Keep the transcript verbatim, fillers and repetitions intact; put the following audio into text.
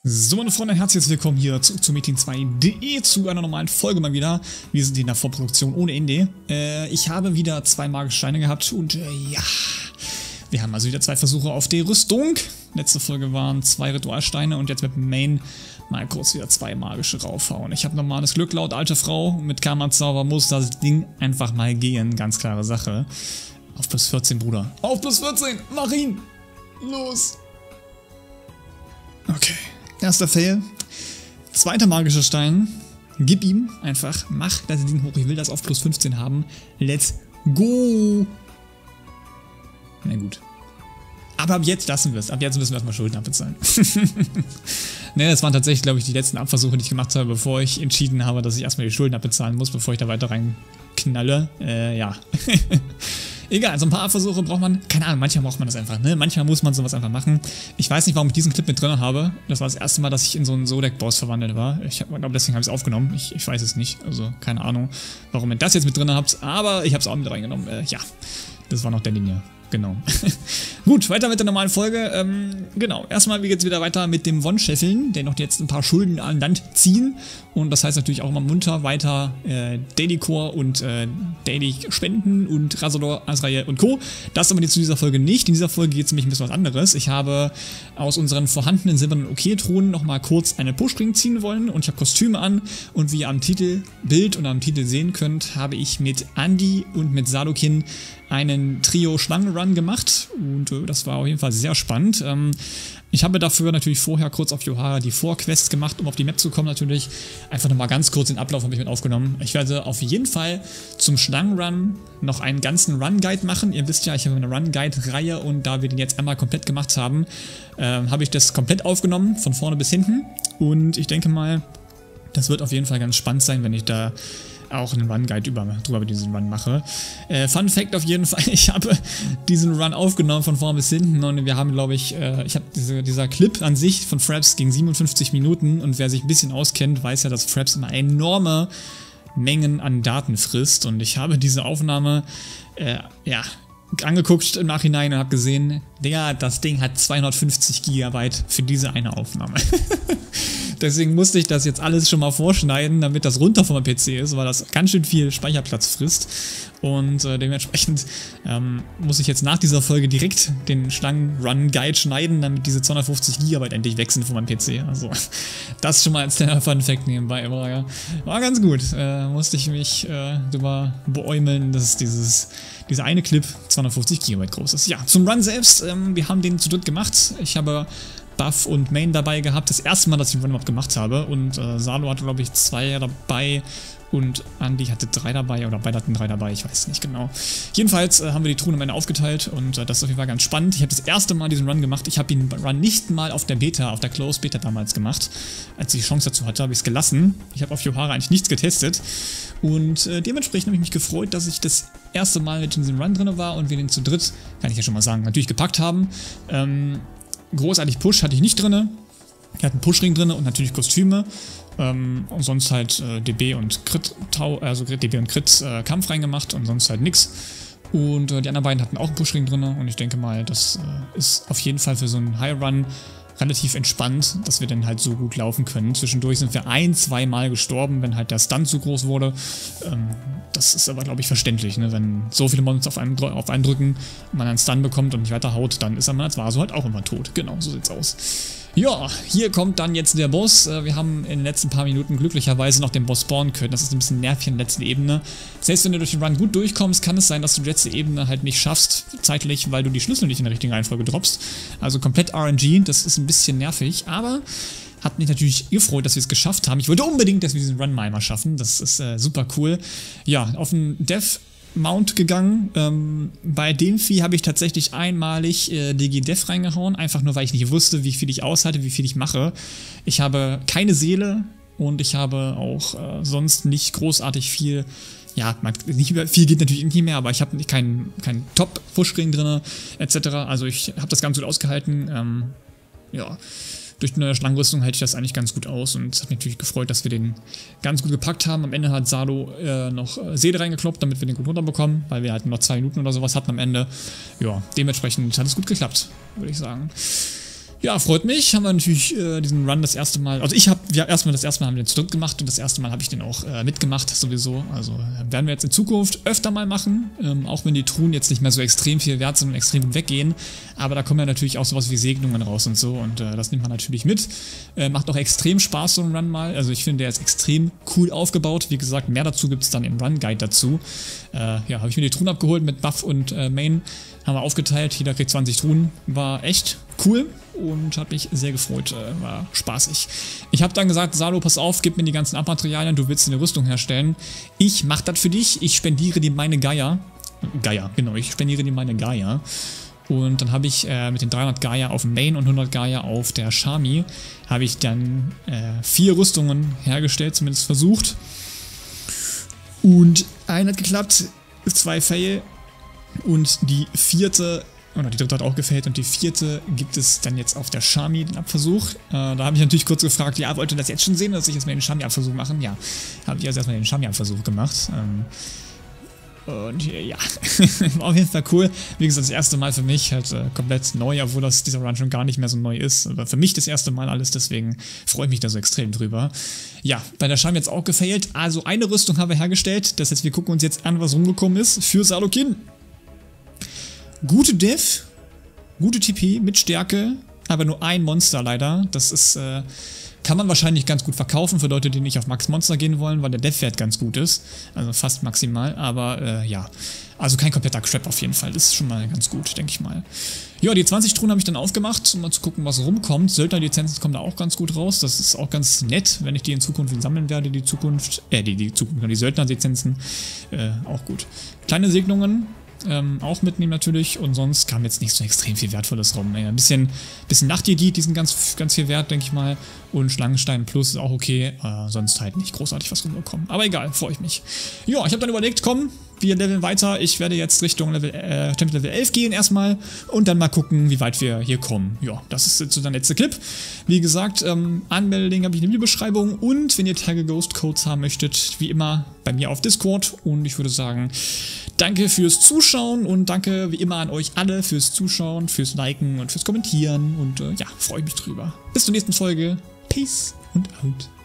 So, meine Freunde, herzlich willkommen hier zu, zu Meeting zwei punkt de zu einer normalen Folge mal wieder. Wir sind in der Vorproduktion ohne Ende. Äh, ich habe wieder zwei magische Steine gehabt und äh, ja, wir haben also wieder zwei Versuche auf die Rüstung. Letzte Folge waren zwei Ritualsteine und jetzt mit dem Main mal kurz wieder zwei magische raufhauen. Ich habe normales Glück laut alte Frau. Mit Karma-Zauber muss das Ding einfach mal gehen. Ganz klare Sache. Auf plus vierzehn, Bruder. Auf plus vierzehn, mach ihn! Los! Okay. Erster Fail. Zweiter magischer Stein. Gib ihm einfach. Mach das Ding hoch. Ich will das auf plus fünfzehn haben. Let's go. Na gut. Aber ab jetzt lassen wir es. Ab jetzt müssen wir erstmal Schulden abbezahlen. Ne, das waren tatsächlich, glaube ich, die letzten Abversuche, die ich gemacht habe, bevor ich entschieden habe, dass ich erstmal die Schulden abbezahlen muss, bevor ich da weiter reinknalle. Äh, ja. Egal, so ein paar Abversuche braucht man, keine Ahnung, manchmal braucht man das einfach, ne? Manchmal muss man sowas einfach machen. Ich weiß nicht, warum ich diesen Clip mit drin habe. Das war das erste Mal, dass ich in so einen Zodiac-Boss verwandelt war. Ich glaube, deswegen habe ich es aufgenommen. Ich, ich weiß es nicht, also keine Ahnung, warum ihr das jetzt mit drin habt. Aber ich habe es auch mit reingenommen. Äh, ja, das war noch der Linie. Genau. Gut, weiter mit der normalen Folge. Ähm, genau, erstmal wie geht's wieder weiter mit dem One-Scheffeln, der noch jetzt ein paar Schulden an Land ziehen. Und das heißt natürlich auch immer munter weiter äh, Daily Core und äh, Daily Spenden und Razador, Azrael und Co. Das aber jetzt zu dieser Folge nicht. In dieser Folge geht es nämlich ein bisschen was anderes. Ich habe aus unseren vorhandenen silbernen Okay-Thronen nochmal kurz eine Push-Ring ziehen wollen und ich habe Kostüme an. Und wie ihr am Titelbild und am Titel sehen könnt, habe ich mit Andi und mit Sadokin einen Trio-Schlangen-Run gemacht und äh, das war auf jeden Fall sehr spannend. Ähm, ich habe dafür natürlich vorher kurz auf Yohara die Vorquests gemacht, um auf die Map zu kommen natürlich. Einfach nochmal ganz kurz den Ablauf habe ich mit aufgenommen. Ich werde auf jeden Fall zum Schlangen-Run noch einen ganzen Run-Guide machen. Ihr wisst ja, ich habe eine Run-Guide-Reihe und da wir den jetzt einmal komplett gemacht haben, äh, habe ich das komplett aufgenommen, von vorne bis hinten. Und ich denke mal, das wird auf jeden Fall ganz spannend sein, wenn ich da auch einen Run-Guide über, drüber über diesen Run mache. Äh, Fun Fact auf jeden Fall, ich habe diesen Run aufgenommen von vorn bis hinten und wir haben, glaube ich, äh, ich habe diese, dieser Clip an sich von Fraps ging siebenundfünfzig Minuten und wer sich ein bisschen auskennt, weiß ja, dass Fraps immer enorme Mengen an Daten frisst und ich habe diese Aufnahme, äh, ja, angeguckt im Nachhinein und habe gesehen, Digga, das Ding hat zweihundertfünfzig Gigabyte für diese eine Aufnahme. Deswegen musste ich das jetzt alles schon mal vorschneiden, damit das runter von meinem P C ist, weil das ganz schön viel Speicherplatz frisst. Und äh, dementsprechend ähm, muss ich jetzt nach dieser Folge direkt den Schlangen-Run-Guide schneiden, damit diese zweihundertfünfzig Gigabyte endlich weg sind von meinem P C. Also das schon mal als kleiner Fun-Fact nebenbei. War, ja, war ganz gut. Äh, musste ich mich äh, drüber beäumeln, dass dieses, dieser eine Clip zweihundertfünfzig Gigabyte groß ist. Ja, zum Run selbst, ähm, wir haben den zu dritt gemacht. Ich habe Buff und Main dabei gehabt. Das erste Mal, dass ich den Run überhaupt gemacht habe. Und äh, Salo hatte, glaube ich, zwei dabei. Und Andi hatte drei dabei. Oder beide hatten drei dabei. Ich weiß nicht genau. Jedenfalls äh, haben wir die Truhen am Ende aufgeteilt. Und äh, das ist auf jeden Fall ganz spannend. Ich habe das erste Mal diesen Run gemacht. Ich habe den Run nicht mal auf der Beta, auf der Closed Beta damals gemacht. Als ich die Chance dazu hatte, habe ich es gelassen. Ich habe auf Yohara eigentlich nichts getestet. Und äh, dementsprechend habe ich mich gefreut, dass ich das erste Mal mit in diesem Run drin war. Und wir den zu dritt, kann ich ja schon mal sagen, natürlich gepackt haben. Ähm... Großartig Push hatte ich nicht drin. Ich hatte einen Pushring drin und natürlich Kostüme. Ähm, und sonst halt äh, D B und Crit, also D B und Crit äh, Kampf reingemacht und sonst halt nix. Und äh, die anderen beiden hatten auch einen Pushring drin. Und ich denke mal, das äh, ist auf jeden Fall für so einen High Run relativ entspannt, dass wir dann halt so gut laufen können. Zwischendurch sind wir ein, zwei Mal gestorben, wenn halt der Stun zu groß wurde. Ähm, das ist aber, glaube ich, verständlich, ne? Wenn so viele Monster auf einen, auf einen drücken und man einen Stun bekommt und nicht weiter haut, dann ist man als Vaso halt auch immer tot. Genau, so sieht's aus. Ja, hier kommt dann jetzt der Boss. Wir haben in den letzten paar Minuten glücklicherweise noch den Boss spawnen können. Das ist ein bisschen nervig in der letzten Ebene. Selbst wenn du durch den Run gut durchkommst, kann es sein, dass du die letzte Ebene halt nicht schaffst, zeitlich, weil du die Schlüssel nicht in der richtigen Reihenfolge droppst. Also komplett R N G, das ist ein bisschen nervig, aber hat mich natürlich gefreut, dass wir es geschafft haben. Ich wollte unbedingt, dass wir diesen Run mal einmal schaffen. Das ist äh, super cool. Ja, auf den Dev Mount gegangen. Ähm, bei dem Vieh habe ich tatsächlich einmalig äh, D G Def reingehauen, einfach nur, weil ich nicht wusste, wie viel ich aushalte, wie viel ich mache. Ich habe keine Seele und ich habe auch äh, sonst nicht großartig viel, ja, nicht viel geht natürlich nicht mehr, aber ich habe keinen kein Top-Pushring drin, et cetera. Also ich habe das ganz gut ausgehalten. Ähm, ja, durch eine Schlangenrüstung hält ich das eigentlich ganz gut aus und es hat mich natürlich gefreut, dass wir den ganz gut gepackt haben. Am Ende hat Salo äh, noch äh, Seele reingekloppt, damit wir den gut runterbekommen, weil wir halt noch zwei Minuten oder sowas hatten am Ende. Ja, dementsprechend hat es gut geklappt, würde ich sagen. Ja, freut mich. Haben wir natürlich äh, diesen Run das erste Mal, also ich habe, ja, erstmal das erste Mal haben wir den zu dritt gemacht und das erste Mal habe ich den auch äh, mitgemacht, sowieso. Also äh, werden wir jetzt in Zukunft öfter mal machen, ähm, auch wenn die Truhen jetzt nicht mehr so extrem viel wert sind und extrem gut weggehen. Aber da kommen ja natürlich auch sowas wie Segnungen raus und so und äh, das nimmt man natürlich mit. Äh, macht auch extrem Spaß, so ein Run mal. Also ich finde, der ist extrem cool aufgebaut. Wie gesagt, mehr dazu gibt es dann im Run-Guide dazu. Äh, ja, habe ich mir die Truhen abgeholt mit Buff und äh, Main. Haben wir aufgeteilt, jeder kriegt zwanzig Truhen. War echt cool und hat mich sehr gefreut, äh, war spaßig. Ich habe dann gesagt, Salo, pass auf, gib mir die ganzen Abmaterialien, du willst eine Rüstung herstellen. Ich mach das für dich, ich spendiere dir meine Gaia. Gaia, genau, ich spendiere dir meine Gaia. Und dann habe ich äh, mit den dreihundert Gaia auf dem Main und hundert Gaia auf der Shami, habe ich dann äh, vier Rüstungen hergestellt, zumindest versucht. Und eine hat geklappt, zwei Fail. Und die vierte, oder die dritte hat auch gefällt, und die vierte gibt es dann jetzt auf der Shami, den Abversuch. Äh, da habe ich natürlich kurz gefragt, ja, wollt ihr das jetzt schon sehen, dass ich jetzt mal den Shami-Abversuch machen? Ja, habe ich also erstmal den Shami-Abversuch gemacht. Ähm, und ja, war auf jeden Fall cool. Wie gesagt, das erste Mal für mich halt äh, komplett neu, obwohl das dieser Run schon gar nicht mehr so neu ist. Aber für mich das erste Mal alles, deswegen freue ich mich da so extrem drüber. Ja, bei der Shami jetzt auch gefailt. Also eine Rüstung haben wir hergestellt. Das heißt, wir gucken uns jetzt an, was rumgekommen ist für Salokin. Gute Def, gute T P mit Stärke, aber nur ein Monster leider. Das ist, äh, kann man wahrscheinlich ganz gut verkaufen für Leute, die nicht auf Max Monster gehen wollen, weil der Def-Wert ganz gut ist. Also fast maximal, aber äh, ja. Also kein kompletter Crap auf jeden Fall, das ist schon mal ganz gut, denke ich mal. Ja, die zwanzig Truhen habe ich dann aufgemacht, um mal zu gucken, was rumkommt. Söldner-Lizenzen kommen da auch ganz gut raus, das ist auch ganz nett, wenn ich die in Zukunft sammeln werde, die Zukunft, äh, die, die Zukunft, die Söldner-Lizenzen, äh, auch gut. Kleine Segnungen. Ähm, auch mitnehmen natürlich und sonst kam jetzt nicht so extrem viel Wertvolles rum. Ein bisschen, bisschen Nachtjedid, die sind ganz, ganz viel wert, denke ich mal. Und Schlangenstein Plus ist auch okay, äh, sonst halt nicht großartig was rumgekommen. Aber egal, freue ich mich. Ja, ich habe dann überlegt, komm, wir leveln weiter. Ich werde jetzt Richtung Level, äh, Champion Level elf gehen erstmal und dann mal gucken, wie weit wir hier kommen. Ja, das ist jetzt so der letzte Clip. Wie gesagt, ähm, Anmeldung habe ich in der Videobeschreibung und wenn ihr Tage Ghost Codes haben möchtet, wie immer bei mir auf Discord und ich würde sagen, danke fürs Zuschauen und danke wie immer an euch alle fürs Zuschauen, fürs Liken und fürs Kommentieren und äh, ja, freue mich drüber. Bis zur nächsten Folge. Peace und out.